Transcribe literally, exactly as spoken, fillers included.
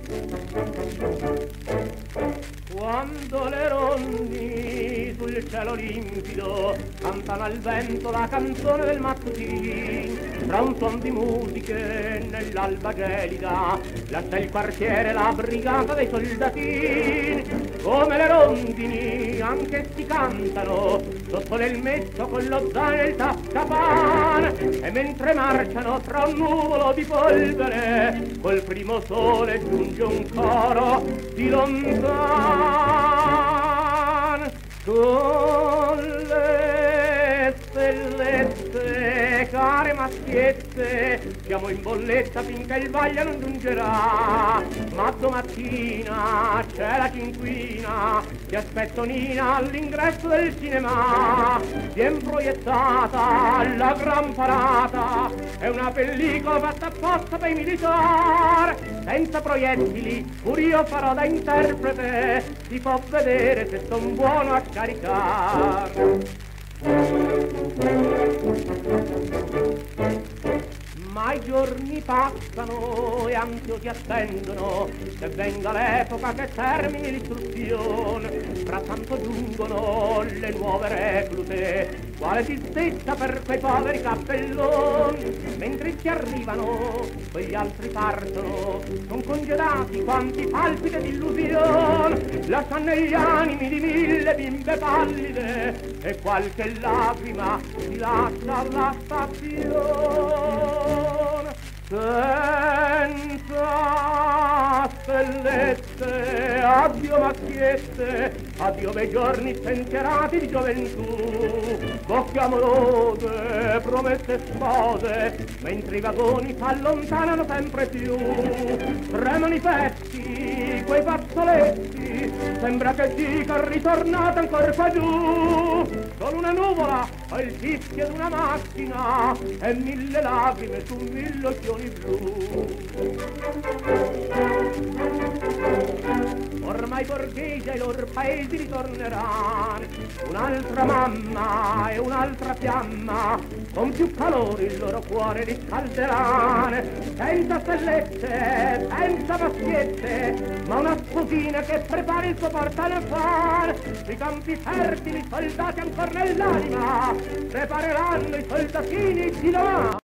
Quando le rondini sul cielo limpido cantano al vento la canzone del mattutin, tra un suon di musiche nell'alba gelida lascia il quartiere la brigata dei soldatini. Come le rondini anche si cantano sotto l'elmetto con lo zaino e il tascapan, e mentre marciano tra un nuvolo di polvere col primo sole giunge un coro di lontan con le stellette care maschiette. Siamo in bolletta finché il vaglia non giungerà, ma domattina c'è la cinquina che aspetto Nina all'ingresso del cinema. Vien proiettata la gran parata, è una pellicola fatta apposta per i militari, senza proiettili pur io farò da interprete, si può vedere se son buono a caricare. Ma i giorni passano e ansiosi attendono che venga l'epoca che termini l'istruzione. Frattanto giungono le nuove reclute, quale tristezza per quei poveri cappelloni. Mentre ci arrivano, quegli altri partono, son congedati quanti palpite d'illusione. Lasciano negli animi di mille bimbe pallide e qualche lacrima si lascia alla stazione. Senza stellette, addio macchiette, addio bei giorni spensierati di gioventù, bocche amorose, promesse spose, mentre i vagoni s'allontanano sempre più. Tremano i pezzi, quei fazzoletti, sembra che dica ritornate ancora qua giù. Solo una nuvola fa il fischio d'una macchina e mille lacrime su mille occhioni blu. Ormai i borghesi ai loro paesi ritorneranno, un'altra mamma e un'altra fiamma con più calore il loro cuore riscalderanno. Senza stellette, senza maschiette, ma una sposina che prepari il suo portalefone. Sui campi fertili i soldati ancora nell'anima prepareranno i soldatini di domani.